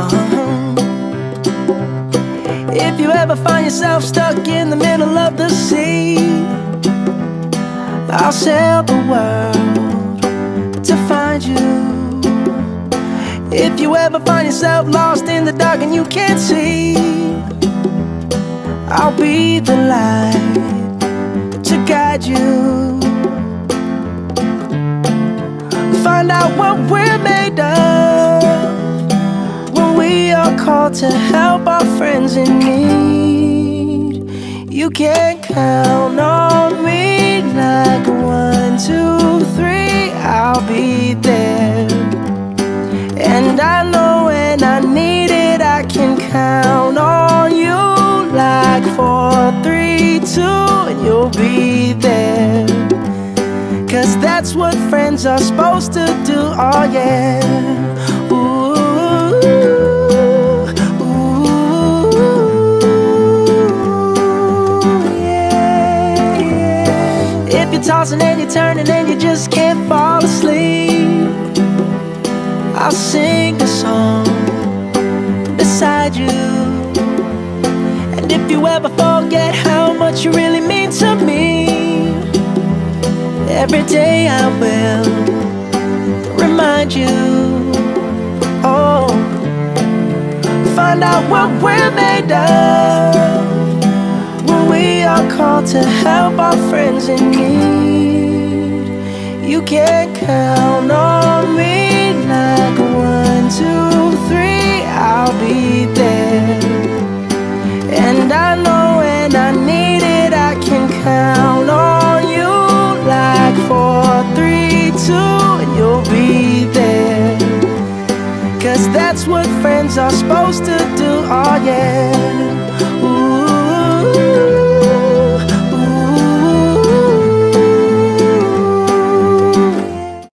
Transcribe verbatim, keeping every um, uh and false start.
Uh-huh. If you ever find yourself stuck in the middle of the sea, I'll sail the world to find you. If you ever find yourself lost in the dark and you can't see, I'll be the light to guide you. Find out what we're made of when we are called to help our friends in need. You can count on me like one, two, three, I'll be there. And I know when I need it, I can count on you like four, three, two, and you'll be there. Cause that's what friends are supposed to do, oh yeah. Ooh, ooh, yeah, yeah. If you're tossing and you're turning and you just can't fall asleep, I'll sing a song beside you. And if you ever forget how much you really mean to me, every day I will remind you. Oh, find out what we're made of when we are called to help our friends in need. You can count on me like one, two, three, I'll be there. And I know when I need it, I can count on you like four, three, two, and you'll be there. Cause that's what friends are supposed to do, oh yeah.